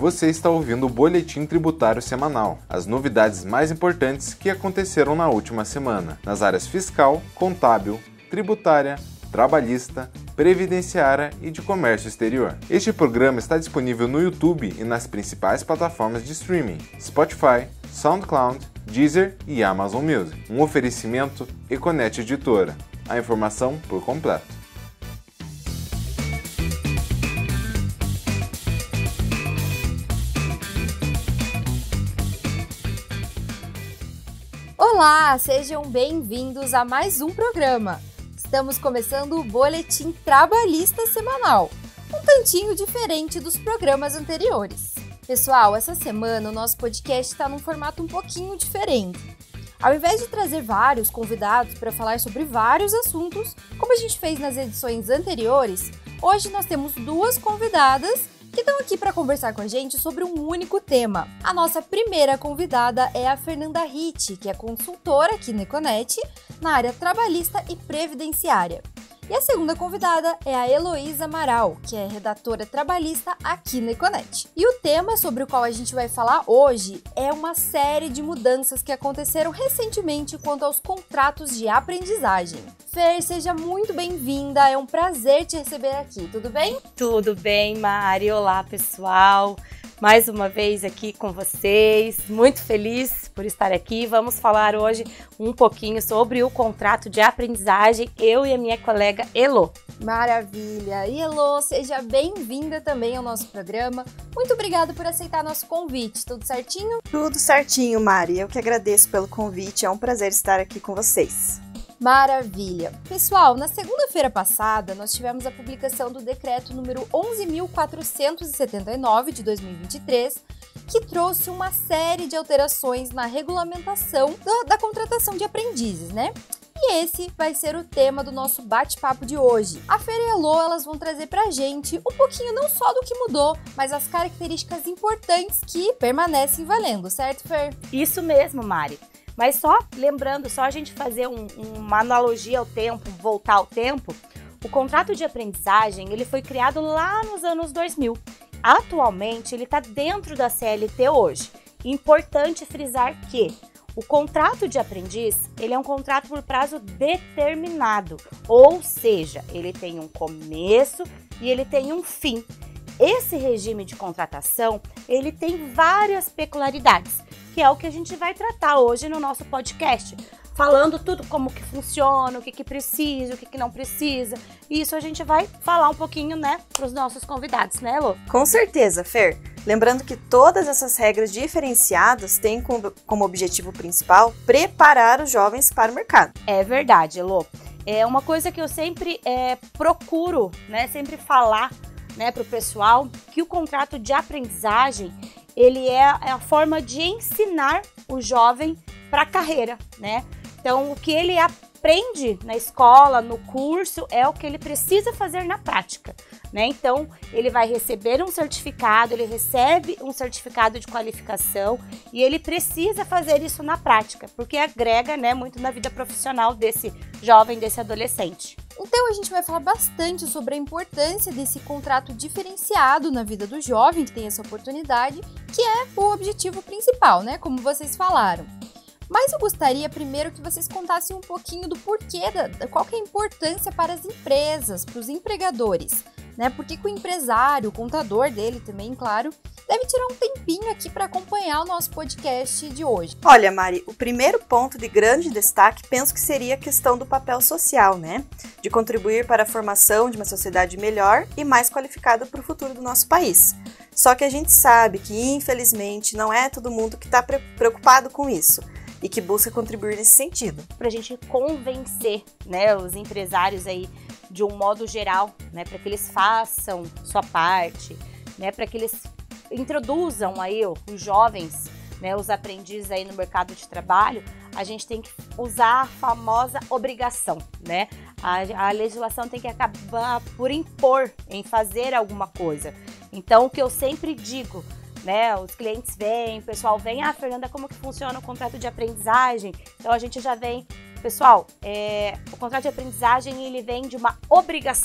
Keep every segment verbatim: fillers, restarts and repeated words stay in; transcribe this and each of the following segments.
Você está ouvindo o Boletim Tributário Semanal, as novidades mais importantes que aconteceram na última semana, nas áreas fiscal, contábil, tributária, trabalhista, previdenciária e de comércio exterior. Este programa está disponível no YouTube e nas principais plataformas de streaming, Spotify, SoundCloud, Deezer e Amazon Music. Um oferecimento Econet Editora. A informação por completo. Olá, sejam bem-vindos a mais um programa. Estamos começando o Boletim Trabalhista Semanal, um tantinho diferente dos programas anteriores. Pessoal, essa semana o nosso podcast está num formato um pouquinho diferente. Ao invés de trazer vários convidados para falar sobre vários assuntos, como a gente fez nas edições anteriores, hoje nós temos duas convidadas que estão aqui para conversar com a gente sobre um único tema. A nossa primeira convidada é a Fernanda Ritt, que é consultora aqui na Econet, na área trabalhista e previdenciária. E a segunda convidada é a Heloísa Amaral, que é redatora trabalhista aqui na Econet. E o tema sobre o qual a gente vai falar hoje é uma série de mudanças que aconteceram recentemente quanto aos contratos de aprendizagem. Fer, seja muito bem-vinda, é um prazer te receber aqui, tudo bem? Tudo bem, Mari, olá pessoal, mais uma vez aqui com vocês, muito feliz por estar aqui. Vamos falar hoje um pouquinho sobre o contrato de aprendizagem, eu e a minha colega Elo. Maravilha! E Elo, seja bem-vinda também ao nosso programa. Muito obrigada por aceitar nosso convite, tudo certinho? Tudo certinho, Mari, eu que agradeço pelo convite, é um prazer estar aqui com vocês. Maravilha! Pessoal, na segunda-feira passada, nós tivemos a publicação do decreto número onze mil quatrocentos e setenta e nove de dois mil e vinte e três, que trouxe uma série de alterações na regulamentação da, da contratação de aprendizes, né? E esse vai ser o tema do nosso bate-papo de hoje. A Fer e a Elo, elas vão trazer pra gente um pouquinho não só do que mudou, mas as características importantes que permanecem valendo, certo, Fer? Isso mesmo, Mari. Mas só lembrando, só a gente fazer um, uma analogia ao tempo, voltar ao tempo, o contrato de aprendizagem ele foi criado lá nos anos dois mil. Atualmente ele está dentro da C L T hoje. Importante frisar que o contrato de aprendiz ele é um contrato por prazo determinado, ou seja, ele tem um começo e ele tem um fim. Esse regime de contratação ele tem várias peculiaridades, que é o que a gente vai tratar hoje no nosso podcast, falando tudo como que funciona, o que que precisa, o que que não precisa. E isso a gente vai falar um pouquinho, né, para os nossos convidados, né, Elo? Com certeza, Fer. Lembrando que todas essas regras diferenciadas têm como objetivo principal preparar os jovens para o mercado. É verdade, Elo. É uma coisa que eu sempre é, procuro, né, sempre falar, né, para o pessoal, que o contrato de aprendizagem ele é a forma de ensinar o jovem para a carreira, né? Então, o que ele aprende na escola, no curso, é o que ele precisa fazer na prática, né? Então, ele vai receber um certificado, ele recebe um certificado de qualificação e ele precisa fazer isso na prática, porque agrega, né, muito na vida profissional desse jovem, desse adolescente. Então a gente vai falar bastante sobre a importância desse contrato diferenciado na vida do jovem que tem essa oportunidade, que é o objetivo principal, né? Como vocês falaram. Mas eu gostaria primeiro que vocês contassem um pouquinho do porquê, da, qual que é a importância para as empresas, para os empregadores, né? Porque que o empresário, o contador dele também, claro, deve tirar um tempinho aqui para acompanhar o nosso podcast de hoje. Olha, Mari, o primeiro ponto de grande destaque penso que seria a questão do papel social, né? De contribuir para a formação de uma sociedade melhor e mais qualificada para o futuro do nosso país. Só que a gente sabe que, infelizmente, não é todo mundo que está preocupado com isso e que busca contribuir nesse sentido. Para a gente convencer, né, os empresários aí de um modo geral, né, para que eles façam sua parte, né, para que eles introduzam aí os jovens, né, os aprendizes aí no mercado de trabalho, a gente tem que usar a famosa obrigação, né? A, a legislação tem que acabar por impor em fazer alguma coisa. Então, o que eu sempre digo, né, os clientes vêm, o pessoal vem, ah, Fernanda, como que funciona o contrato de aprendizagem? Então, a gente já vem, pessoal, é, o contrato de aprendizagem, ele vem de uma obrigação,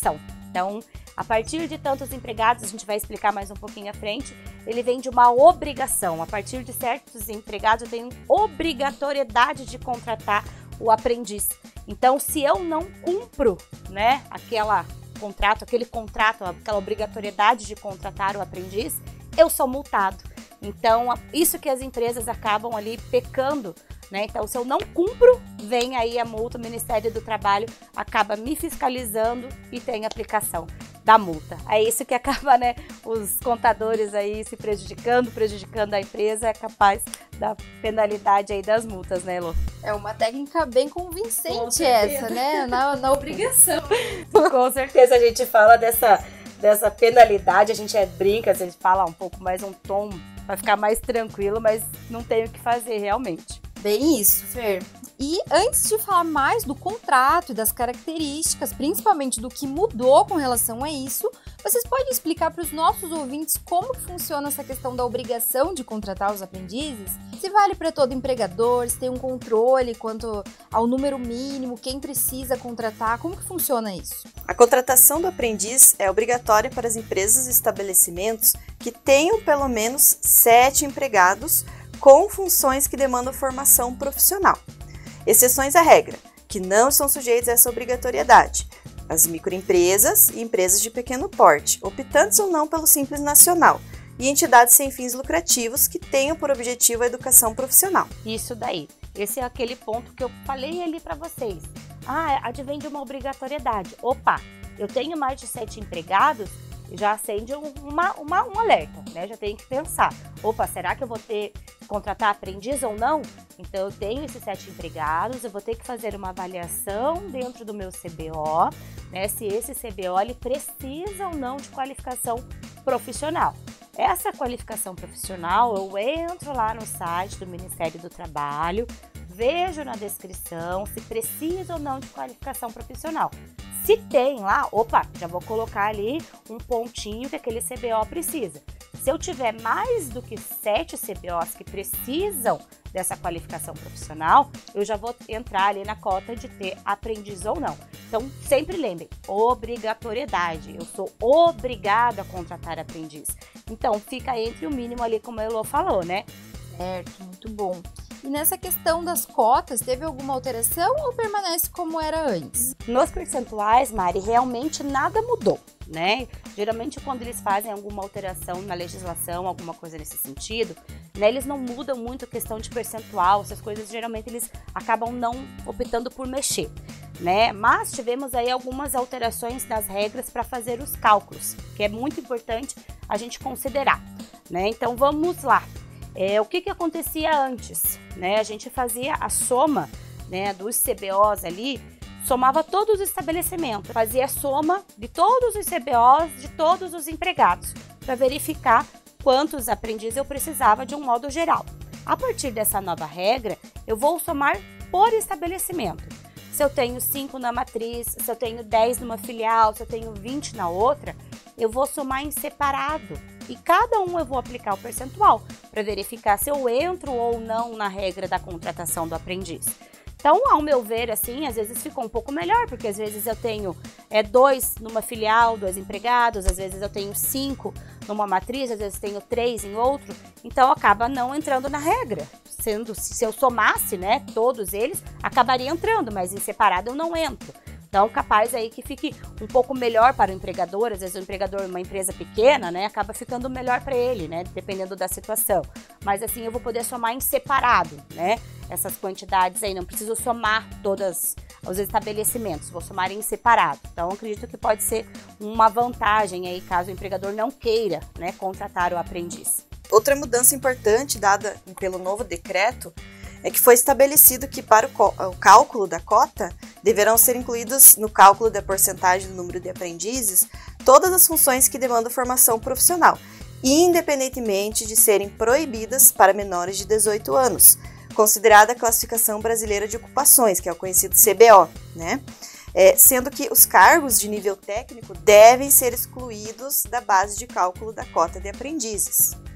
Então, a partir de tantos empregados, a gente vai explicar mais um pouquinho à frente, ele vem de uma obrigação. A partir de certos empregados, eu tenho obrigatoriedade de contratar o aprendiz. Então, se eu não cumpro, né, aquela contrato, aquele contrato, aquela obrigatoriedade de contratar o aprendiz, eu sou multado. Então, isso que as empresas acabam ali pecando, né? Então, se eu não cumpro, vem aí a multa, o Ministério do Trabalho acaba me fiscalizando e tem aplicação da multa. É isso que acaba, né, os contadores aí se prejudicando, prejudicando a empresa, é capaz da penalidade aí das multas, né, Elô? É uma técnica bem convincente essa, né, na, na obrigação. Com certeza a gente fala dessa, dessa penalidade, a gente é, brinca, a gente fala um pouco mais um tom para ficar mais tranquilo, mas não tem o que fazer realmente. Bem isso, Fer. E antes de falar mais do contrato e das características, principalmente do que mudou com relação a isso, vocês podem explicar para os nossos ouvintes como que funciona essa questão da obrigação de contratar os aprendizes? Se vale para todo empregador, se tem um controle quanto ao número mínimo, quem precisa contratar, como que funciona isso? A contratação do aprendiz é obrigatória para as empresas e estabelecimentos que tenham pelo menos sete empregados com funções que demandam formação profissional. Exceções à regra, que não estão sujeitos a essa obrigatoriedade: as microempresas e empresas de pequeno porte, optantes ou não pelo Simples Nacional, e entidades sem fins lucrativos que tenham por objetivo a educação profissional. Isso daí. Esse é aquele ponto que eu falei ali para vocês. Ah, advém de uma obrigatoriedade. Opa, eu tenho mais de sete empregados, já acende uma, uma, um alerta, né? Já tem que pensar. Opa, será que eu vou ter contratar aprendiz ou não? Então, eu tenho esses sete empregados, eu vou ter que fazer uma avaliação dentro do meu C B O, né? Se esse C B O ele precisa ou não de qualificação profissional. Essa qualificação profissional, eu entro lá no site do Ministério do Trabalho, vejo na descrição se precisa ou não de qualificação profissional. Se tem lá, opa, já vou colocar ali um pontinho que aquele C B O precisa. Se eu tiver mais do que sete C B Os que precisam dessa qualificação profissional, eu já vou entrar ali na cota de ter aprendiz ou não. Então, sempre lembrem, obrigatoriedade. Eu sou obrigada a contratar aprendiz. Então, fica entre o mínimo ali, como a Elô falou, né? Certo, muito bom. E nessa questão das cotas, teve alguma alteração ou permanece como era antes? Nos percentuais, Mari, realmente nada mudou, né? Geralmente, quando eles fazem alguma alteração na legislação, alguma coisa nesse sentido, né, eles não mudam muito a questão de percentual, essas coisas, geralmente eles acabam não optando por mexer, né? Mas tivemos aí algumas alterações nas regras para fazer os cálculos, que é muito importante a gente considerar, né? Então, vamos lá. É, o que, que acontecia antes, né? A gente fazia a soma, né, dos C B Os ali, somava todos os estabelecimentos, fazia a soma de todos os C B Os de todos os empregados, para verificar quantos aprendizes eu precisava de um modo geral. A partir dessa nova regra, eu vou somar por estabelecimento. Se eu tenho cinco na matriz, se eu tenho dez numa filial, se eu tenho vinte na outra, eu vou somar em separado. E cada um eu vou aplicar o percentual para verificar se eu entro ou não na regra da contratação do aprendiz. Então, ao meu ver, assim, às vezes ficou um pouco melhor, porque às vezes eu tenho é, dois numa filial, dois empregados, às vezes eu tenho cinco numa matriz, às vezes tenho três em outro, então acaba não entrando na regra. Sendo, se eu somasse, né, todos eles, acabaria entrando, mas em separado eu não entro. Então, capaz aí que fique um pouco melhor para o empregador, às vezes o empregador, uma empresa pequena, né, acaba ficando melhor para ele, né, dependendo da situação. Mas assim, eu vou poder somar em separado, né, essas quantidades aí, não preciso somar todos os estabelecimentos, vou somar em separado. Então, acredito que pode ser uma vantagem aí, caso o empregador não queira, né, contratar o aprendiz. Outra mudança importante dada pelo novo decreto é que foi estabelecido que para o cálculo da cota deverão ser incluídas no cálculo da porcentagem do número de aprendizes todas as funções que demandam formação profissional, independentemente de serem proibidas para menores de dezoito anos, considerada a Classificação Brasileira de Ocupações, que é o conhecido C B O, né? É, sendo que os cargos de nível técnico devem ser excluídos da base de cálculo da cota de aprendizes.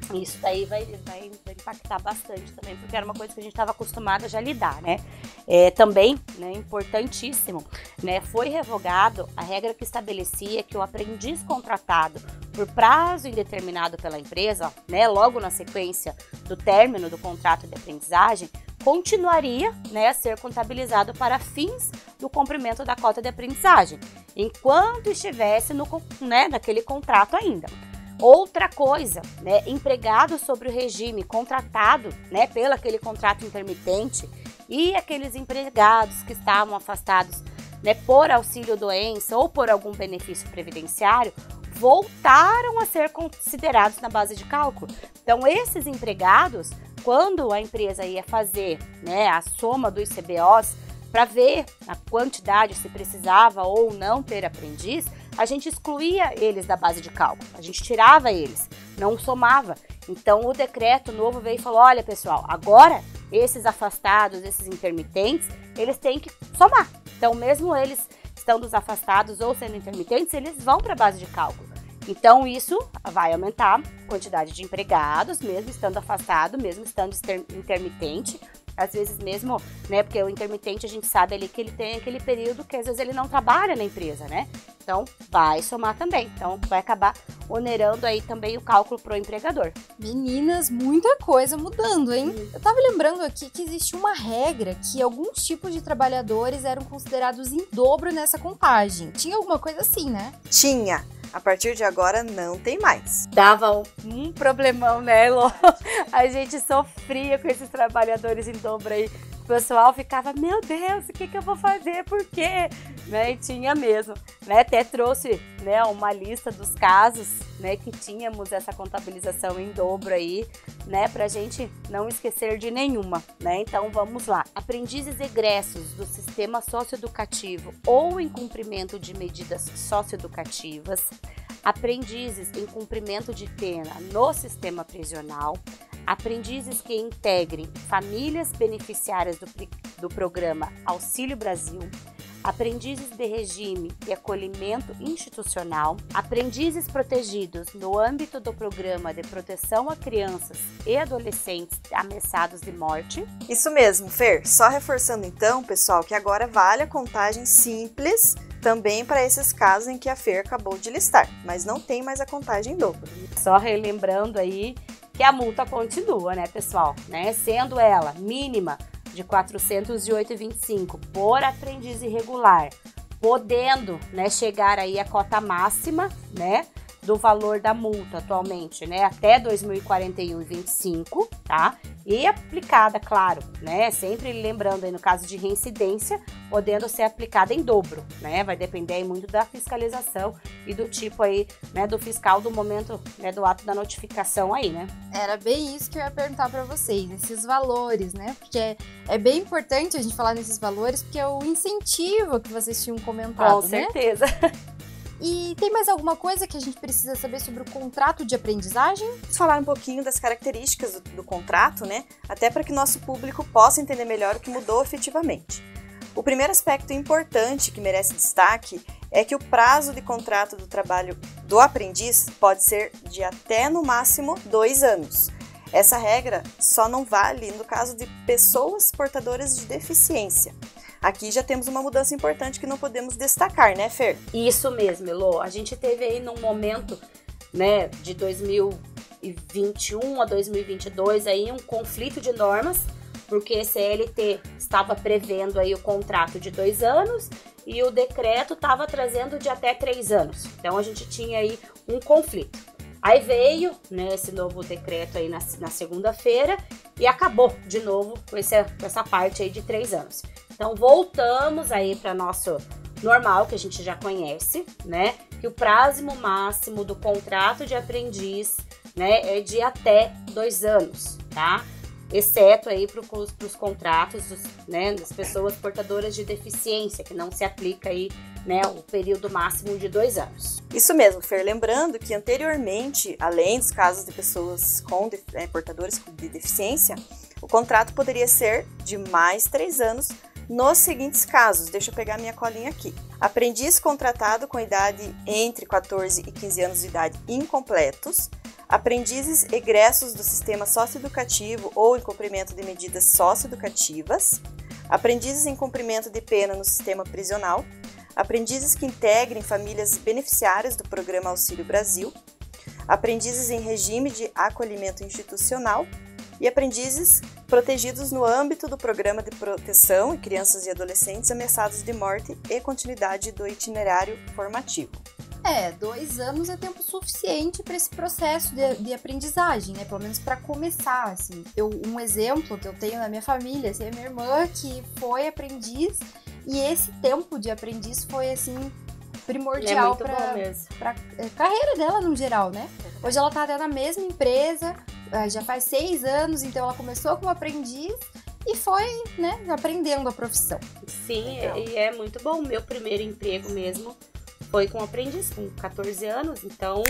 Isso daí vai, vai, vai impactar bastante também, porque era uma coisa que a gente estava acostumado a já lidar, né? É, também, né, importantíssimo, né, foi revogado a regra que estabelecia que o aprendiz contratado por prazo indeterminado pela empresa, né, logo na sequência do término do contrato de aprendizagem, continuaria, né, a ser contabilizado para fins do cumprimento da cota de aprendizagem, enquanto estivesse no, né, naquele contrato ainda. Outra coisa, né, empregado sobre o regime contratado, né, pelo aquele contrato intermitente e aqueles empregados que estavam afastados, né, por auxílio-doença ou por algum benefício previdenciário, voltaram a ser considerados na base de cálculo. Então, esses empregados, quando a empresa ia fazer, né, a soma dos C B Os para ver a quantidade, se precisava ou não ter aprendiz, a gente excluía eles da base de cálculo, a gente tirava eles, não somava. Então o decreto novo veio e falou, olha pessoal, agora esses afastados, esses intermitentes, eles têm que somar. Então mesmo eles estando afastados ou sendo intermitentes, eles vão para a base de cálculo. Então isso vai aumentar a quantidade de empregados, mesmo estando afastado, mesmo estando intermitente. Às vezes mesmo, né, porque o intermitente a gente sabe ali que ele tem aquele período que às vezes ele não trabalha na empresa, né? Então vai somar também, então vai acabar onerando aí também o cálculo pro empregador. Meninas, muita coisa mudando, hein? Hum. Eu tava lembrando aqui que existe uma regra que alguns tipos de trabalhadores eram considerados em dobro nessa contagem. Tinha alguma coisa assim, né? Tinha. A partir de agora não tem mais. Dava um, um problemão, né, Lô? A gente sofria com esses trabalhadores em dobro aí. O pessoal ficava, meu Deus, o que, que eu vou fazer? Por quê? Né? E tinha mesmo. Né? Até trouxe, né, uma lista dos casos, né, que tínhamos essa contabilização em dobro aí, né, pra gente não esquecer de nenhuma, né? Então vamos lá. Aprendizes egressos do sistema socioeducativo ou em cumprimento de medidas socioeducativas, aprendizes em cumprimento de pena no sistema prisional, aprendizes que integrem famílias beneficiárias do, do programa Auxílio Brasil, aprendizes de regime de acolhimento institucional, aprendizes protegidos no âmbito do programa de proteção a crianças e adolescentes ameaçados de morte. Isso mesmo, Fer. Só reforçando então, pessoal, que agora vale a contagem simples também para esses casos em que a Fer acabou de listar, mas não tem mais a contagem em dobro. Só relembrando aí que a multa continua, né, pessoal? Né? Sendo ela mínima de quatrocentos e oito reais e vinte e cinco centavos por aprendiz irregular, podendo, né, chegar aí a cota máxima, né, do valor da multa atualmente, né, até dois mil e quarenta e um reais e vinte e cinco centavos, tá? E aplicada, claro, né, sempre lembrando aí no caso de reincidência, podendo ser aplicada em dobro, né, vai depender aí muito da fiscalização e do tipo aí, né, do fiscal do momento, né, do ato da notificação aí, né. Era bem isso que eu ia perguntar pra vocês, esses valores, né, porque é, é bem importante a gente falar nesses valores, porque é o incentivo que vocês tinham comentado, Com né? certeza. E tem mais alguma coisa que a gente precisa saber sobre o contrato de aprendizagem? Vamos falar um pouquinho das características do, do contrato, né? Até para que nosso público possa entender melhor o que mudou efetivamente. O primeiro aspecto importante que merece destaque é que o prazo de contrato do trabalho do aprendiz pode ser de até, no máximo, dois anos. Essa regra só não vale no caso de pessoas portadoras de deficiência. Aqui já temos uma mudança importante que não podemos destacar, né, Fer? Isso mesmo, Elô. A gente teve aí num momento, né, de dois mil e vinte e um a dois mil e vinte e dois aí um conflito de normas, porque a C L T estava prevendo aí o contrato de dois anos e o decreto estava trazendo de até três anos. Então a gente tinha aí um conflito. Aí veio, né, esse novo decreto aí na, na segunda-feira e acabou de novo com, esse, com essa parte aí de três anos. Então voltamos aí para nosso normal, que a gente já conhece, né? Que o prazo máximo do contrato de aprendiz, né, é de até dois anos, tá? Exceto aí para os contratos dos, né, das pessoas portadoras de deficiência, que não se aplica aí, né, o período máximo de dois anos. Isso mesmo, Fer. Lembrando que anteriormente, além dos casos de pessoas com é, portadores de deficiência, o contrato poderia ser de mais três anos nos seguintes casos. Deixa eu pegar minha colinha aqui. Aprendiz contratado com idade entre quatorze e quinze anos de idade incompletos, aprendizes egressos do sistema socioeducativo ou em cumprimento de medidas socioeducativas, aprendizes em cumprimento de pena no sistema prisional, aprendizes que integrem famílias beneficiárias do Programa Auxílio Brasil, aprendizes em regime de acolhimento institucional e aprendizes protegidos no âmbito do Programa de Proteção e Crianças e Adolescentes ameaçados de morte e continuidade do itinerário formativo. É, dois anos é tempo suficiente para esse processo de, de aprendizagem, né? Pelo menos para começar, assim. Eu, um exemplo que eu tenho na minha família, assim, é minha irmã que foi aprendiz e esse tempo de aprendiz foi, assim, primordial é para a carreira dela no geral, né? Hoje ela tá até na mesma empresa, já faz seis anos, então ela começou como aprendiz e foi, né, aprendendo a profissão. Sim, e é muito bom. Meu primeiro emprego mesmo foi com aprendiz, com catorze anos, então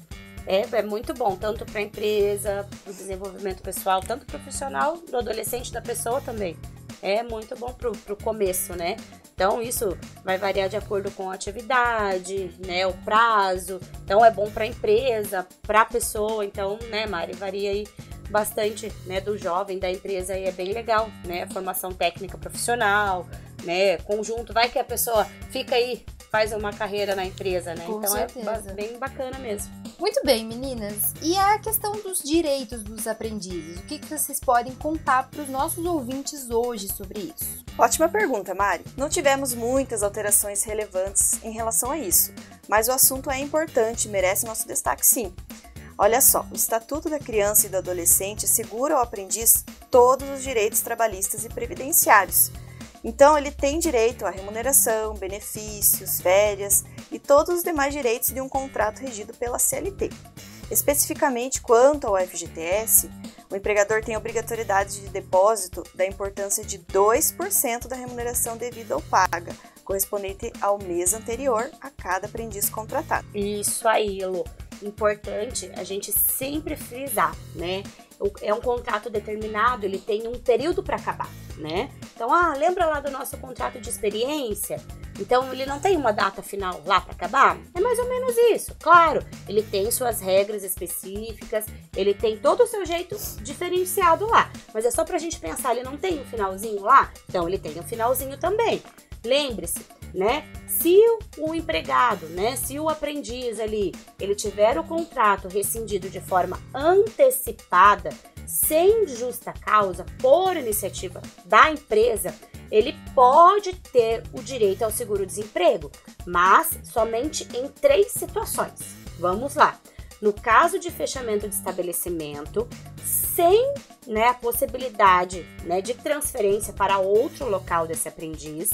é, é muito bom, tanto para a empresa, para o desenvolvimento pessoal, tanto profissional, do adolescente, da pessoa também. É muito bom para o começo, né? Então, isso vai variar de acordo com a atividade, né, o prazo. Então, é bom para a empresa, para a pessoa. Então, né, Mari, varia aí bastante, né, do jovem, da empresa. E é bem legal, né, a formação técnica profissional, né, conjunto. Vai que a pessoa fica aí, faz uma carreira na empresa, né? Com então, certeza. É bem bacana mesmo. Muito bem, meninas. E a questão dos direitos dos aprendizes? O que, que vocês podem contar para os nossos ouvintes hoje sobre isso? Ótima pergunta, Mari. Não tivemos muitas alterações relevantes em relação a isso, mas o assunto é importante e merece nosso destaque sim. Olha só, o Estatuto da Criança e do Adolescente assegura ao aprendiz todos os direitos trabalhistas e previdenciários. Então, ele tem direito à remuneração, benefícios, férias e todos os demais direitos de um contrato regido pela C L T. Especificamente quanto ao F G T S, o empregador tem a obrigatoriedade de depósito da importância de dois por cento da remuneração devida ou paga, correspondente ao mês anterior a cada aprendiz contratado. Isso aí, Elô. Importante a gente sempre frisar, né? É um contrato determinado, ele tem um período para acabar, né? Então, ah, lembra lá do nosso contrato de experiência? Então, ele não tem uma data final lá para acabar? É mais ou menos isso. Claro, ele tem suas regras específicas, ele tem todo o seu jeito diferenciado lá. Mas é só pra gente pensar, ele não tem um finalzinho lá? Então, ele tem um finalzinho também. Lembre-se, né? Se o empregado, né, se o aprendiz ali, ele tiver o contrato rescindido de forma antecipada, sem justa causa, por iniciativa da empresa, ele pode ter o direito ao seguro-desemprego, mas somente em três situações. Vamos lá. No caso de fechamento de estabelecimento, sem, né, a possibilidade, né, de transferência para outro local desse aprendiz,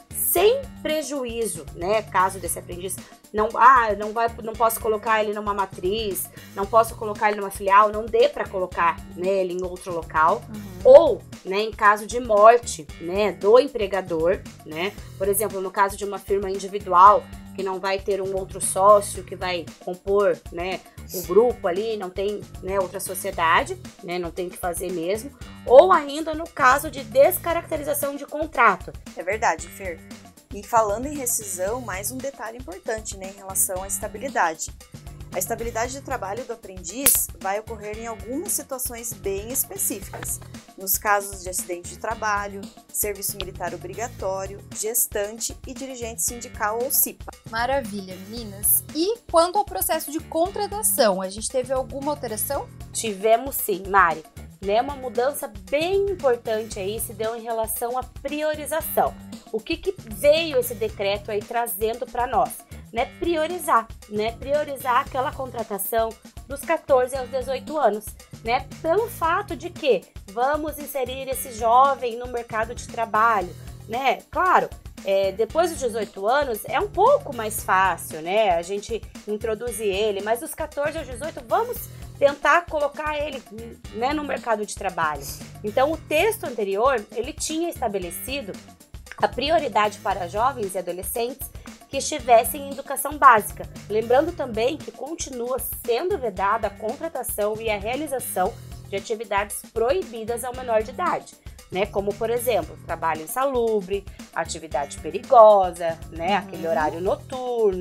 sem prejuízo, né, caso desse aprendiz não, ah, não, vai, não posso colocar ele numa matriz, não posso colocar ele numa filial, não dê para colocar, né, ele em outro local, uhum. Ou, né, em caso de morte, né, do empregador, né, por exemplo, no caso de uma firma individual, que não vai ter um outro sócio que vai compor, né, o grupo ali, não tem, né, outra sociedade, né, não tem que fazer mesmo, ou ainda no caso de descaracterização de contrato. É verdade, Fer. E falando em rescisão, mais um detalhe importante, né, em relação à estabilidade. A estabilidade de trabalho do aprendiz vai ocorrer em algumas situações bem específicas, nos casos de acidente de trabalho, serviço militar obrigatório, gestante e dirigente sindical ou C I P A. Maravilha, meninas. E quanto ao processo de contratação, a gente teve alguma alteração? Tivemos sim, Mari. Né, uma mudança bem importante aí se deu em relação à priorização. O que, que veio esse decreto aí trazendo para nós? Né, priorizar, né, priorizar aquela contratação dos catorze aos dezoito anos, né, pelo fato de que vamos inserir esse jovem no mercado de trabalho, né, claro, é, depois dos dezoito anos é um pouco mais fácil, né, a gente introduzir ele, mas dos catorze aos dezoito vamos tentar colocar ele, né, no mercado de trabalho. Então, o texto anterior, ele tinha estabelecido a prioridade para jovens e adolescentes que estivessem em educação básica. Lembrando também que continua sendo vedada a contratação e a realização de atividades proibidas ao menor de idade, né? Como, por exemplo, trabalho insalubre, atividade perigosa, né? Aquele horário noturno,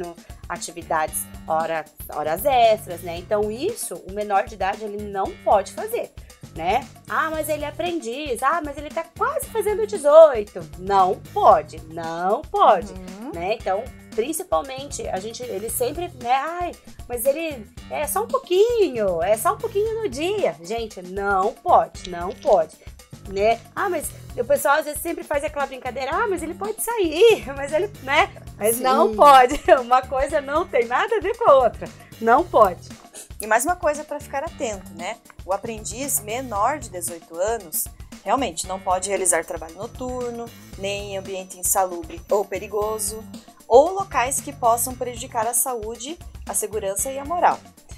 atividades, hora, horas extras, né? Então isso, o menor de idade, ele não pode fazer, né? Ah, mas ele é aprendiz, ah, mas ele tá quase fazendo dezoito. Não pode, não pode, uhum. né? Então, principalmente, a gente, ele sempre, né, ai, mas ele é só um pouquinho, é só um pouquinho no dia. Gente, não pode, não pode, né? Ah, mas o pessoal às vezes sempre faz aquela brincadeira, ah, mas ele pode sair, mas ele, né? Mas Sim. não pode, uma coisa não tem nada a ver com a outra, não pode. E mais uma coisa para ficar atento, né? O aprendiz menor de dezoito anos realmente não pode realizar trabalho noturno, nem em ambiente insalubre ou perigoso, ou locais que possam prejudicar a saúde, a segurança e a moral.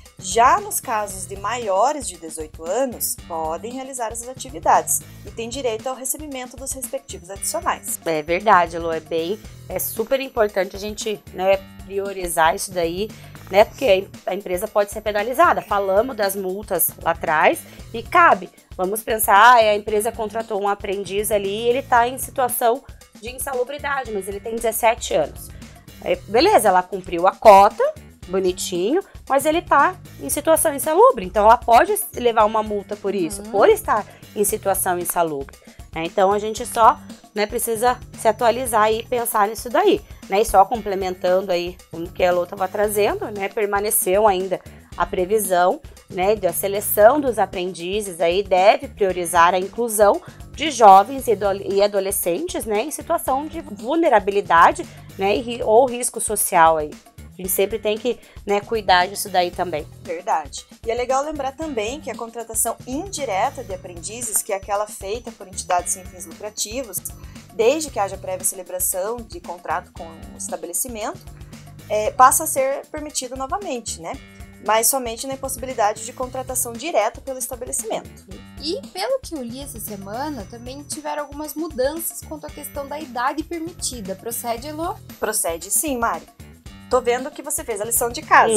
Já nos casos de maiores de dezoito anos, podem realizar essas atividades e têm direito ao recebimento dos respectivos adicionais. É verdade, Lu, é bem, é super importante a gente, né, priorizar isso daí, né, porque a empresa pode ser penalizada. Falamos das multas lá atrás e cabe. Vamos pensar, ah, a empresa contratou um aprendiz ali e ele está em situação de insalubridade, mas ele tem dezessete anos. Aí, beleza, ela cumpriu a cota, bonitinho, mas ele tá em situação insalubre, então ela pode levar uma multa por isso, uhum. por estar em situação insalubre, né? Então a gente só, né, precisa se atualizar e pensar nisso daí, né? E só complementando aí o que a Lô estava trazendo, né, permaneceu ainda a previsão, né, da seleção dos aprendizes aí deve priorizar a inclusão de jovens e adolescentes, né, em situação de vulnerabilidade, né, ou risco social aí. A gente sempre tem que, né, cuidar disso daí também. Verdade. E é legal lembrar também que a contratação indireta de aprendizes, que é aquela feita por entidades sem fins lucrativos, desde que haja prévia celebração de contrato com o estabelecimento, é, passa a ser permitido novamente, né? Mas somente na impossibilidade de contratação direta pelo estabelecimento. E, pelo que eu li essa semana, também tiveram algumas mudanças quanto à questão da idade permitida. Procede, Elô? Procede sim, Mari. Tô vendo que você fez a lição de casa.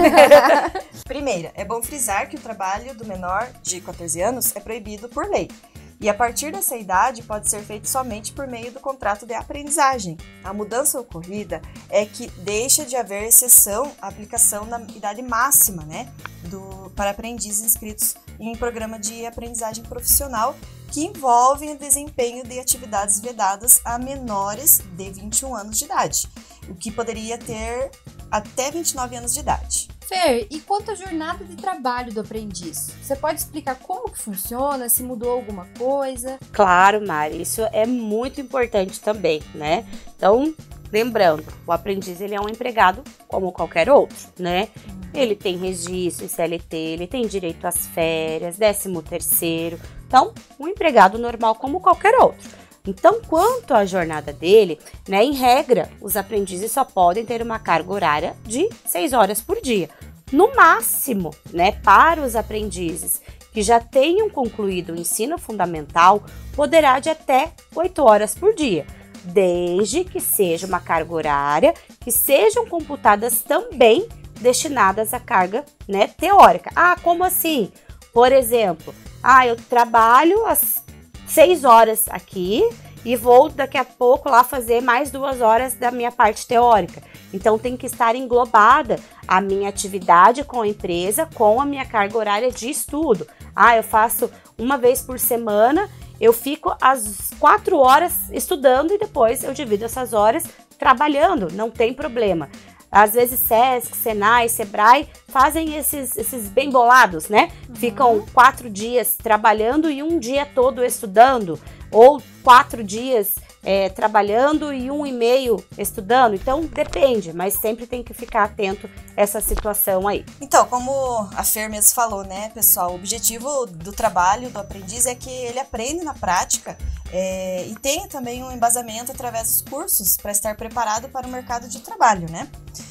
Primeira, é bom frisar que o trabalho do menor de quatorze anos é proibido por lei. E a partir dessa idade pode ser feito somente por meio do contrato de aprendizagem. A mudança ocorrida é que deixa de haver exceção à aplicação da idade máxima, né, do, para aprendizes inscritos em programa de aprendizagem profissional que envolvem o desempenho de atividades vedadas a menores de vinte e um anos de idade, o que poderia ter até vinte e nove anos de idade. Fer, e quanto à jornada de trabalho do aprendiz? Você pode explicar como que funciona, se mudou alguma coisa? Claro, Mari, isso é muito importante também, né? Então, lembrando, o aprendiz ele é um empregado como qualquer outro, né? Uhum. Ele tem registro em C L T, ele tem direito às férias, décimo terceiro, então, um empregado normal como qualquer outro. Então, quanto à jornada dele, né, em regra, os aprendizes só podem ter uma carga horária de seis horas por dia. No máximo, né, para os aprendizes que já tenham concluído o ensino fundamental, poderá de até oito horas por dia, desde que seja uma carga horária que sejam computadas também destinadas à carga, né, teórica. Ah, como assim? Por exemplo, ah, eu trabalho às seis horas aqui e vou daqui a pouco lá fazer mais duas horas da minha parte teórica. Então tem que estar englobada a minha atividade com a empresa com a minha carga horária de estudo. Ah, eu faço uma vez por semana, eu fico às quatro horas estudando e depois eu divido essas horas trabalhando, não tem problema. Às vezes Sesc, Senai, Sebrae fazem esses, esses bem bolados, né? Uhum. Ficam quatro dias trabalhando e um dia todo estudando, ou quatro dias é, trabalhando e um e meio estudando. Então depende, mas sempre tem que ficar atento a essa situação aí. Então, como a Fer mesmo falou, né, pessoal, o objetivo do trabalho do aprendiz é que ele aprenda na prática é, e tenha também um embasamento através dos cursos para estar preparado para o mercado de trabalho, né?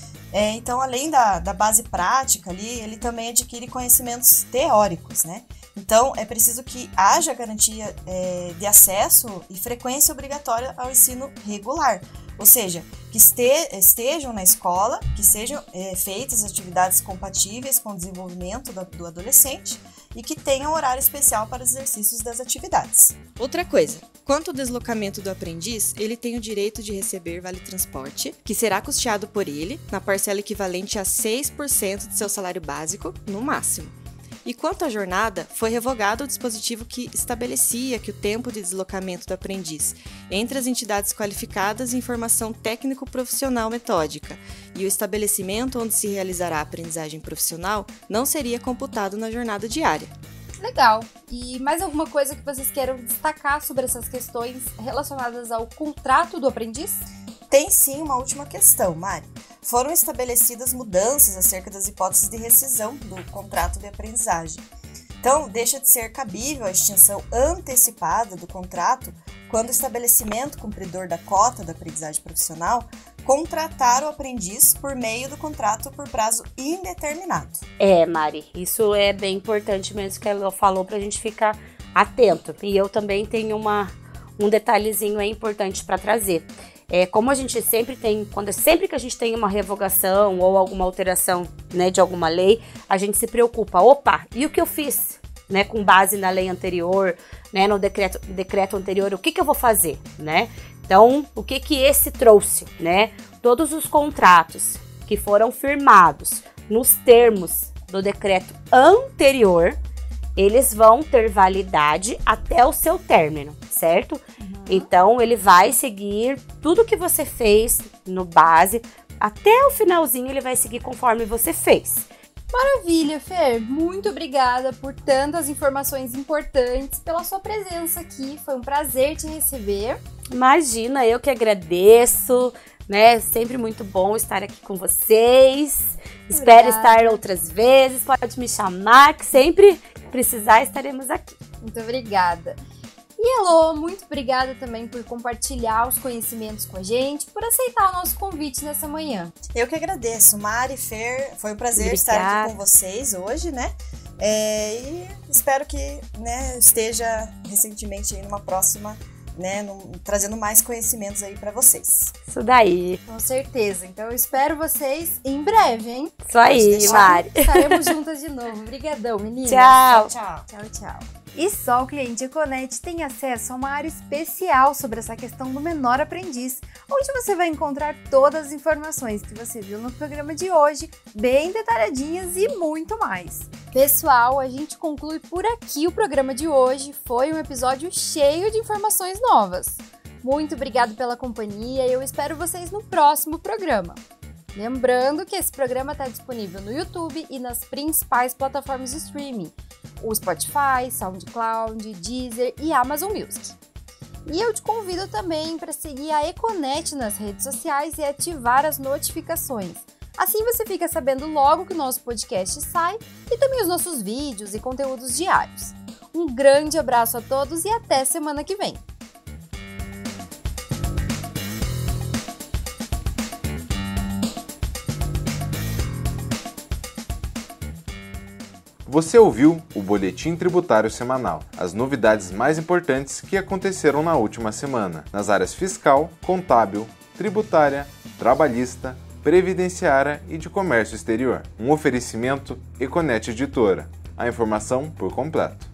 É, então, além da, da base prática ali, ele também adquire conhecimentos teóricos, né? Então, é preciso que haja garantia é, de acesso e frequência obrigatória ao ensino regular, ou seja, que este, estejam na escola, que sejam é, feitas atividades compatíveis com o desenvolvimento do, do adolescente e que tenham horário especial para os exercícios das atividades. Outra coisa, Quanto ao deslocamento do aprendiz, ele tem o direito de receber vale-transporte, que será custeado por ele, na parcela equivalente a seis por cento de seu salário básico, no máximo. E quanto à jornada, foi revogado o dispositivo que estabelecia que o tempo de deslocamento do aprendiz entre as entidades qualificadas em formação técnico-profissional metódica e o estabelecimento onde se realizará a aprendizagem profissional não seria computado na jornada diária. Legal. E mais alguma coisa que vocês queiram destacar sobre essas questões relacionadas ao contrato do aprendiz? Tem sim uma última questão, Mari. Foram estabelecidas mudanças acerca das hipóteses de rescisão do contrato de aprendizagem. Então, deixa de ser cabível a extinção antecipada do contrato quando o estabelecimento cumpridor da cota da aprendizagem profissional contratar o aprendiz por meio do contrato por prazo indeterminado. É, Mari, isso é bem importante mesmo que ela falou para a gente ficar atento. E eu também tenho uma, um detalhezinho aí importante para trazer. É, como a gente sempre tem, quando sempre que a gente tem uma revogação ou alguma alteração, né, de alguma lei, a gente se preocupa. Opa, e o que eu fiz, né, com base na lei anterior, né, no decreto, decreto anterior, o que, que eu vou fazer, né? Então, o que que esse trouxe, né? Todos os contratos que foram firmados nos termos do decreto anterior, eles vão ter validade até o seu término, certo? Uhum. Então, ele vai seguir tudo que você fez no base, até o finalzinho ele vai seguir conforme você fez. Maravilha, Fer! Muito obrigada por tantas informações importantes, pela sua presença aqui. Foi um prazer te receber. Imagina, eu que agradeço, né? Sempre muito bom estar aqui com vocês. Obrigada. Espero estar outras vezes, pode me chamar, que sempre precisar estaremos aqui. Muito obrigada. E Elô, muito obrigada também por compartilhar os conhecimentos com a gente, por aceitar o nosso convite nessa manhã. Eu que agradeço, Mari, Fer, foi um prazer obrigada. Estar aqui com vocês hoje, né? É, e espero que, né, esteja recentemente aí numa próxima, né, num, trazendo mais conhecimentos aí para vocês. Isso daí. Com certeza. Então eu espero vocês em breve, hein? Isso aí, Mari. Estaremos juntas de novo. Obrigadão, meninas. Tchau. Tchau, tchau. Tchau. E só o cliente Econet tem acesso a uma área especial sobre essa questão do menor aprendiz, onde você vai encontrar todas as informações que você viu no programa de hoje, bem detalhadinhas e muito mais. Pessoal, a gente conclui por aqui o programa de hoje. Foi um episódio cheio de informações novas. Muito obrigado pela companhia e eu espero vocês no próximo programa. Lembrando que esse programa está disponível no YouTube e nas principais plataformas de streaming, o Spotify, SoundCloud, Deezer e Amazon Music. E eu te convido também para seguir a Econet nas redes sociais e ativar as notificações. Assim você fica sabendo logo que o nosso podcast sai e também os nossos vídeos e conteúdos diários. Um grande abraço a todos e até semana que vem! Você ouviu o Boletim Tributário Semanal, as novidades mais importantes que aconteceram na última semana, nas áreas fiscal, contábil, tributária, trabalhista, previdenciária e de comércio exterior. Um oferecimento Econet Editora. A informação por completo.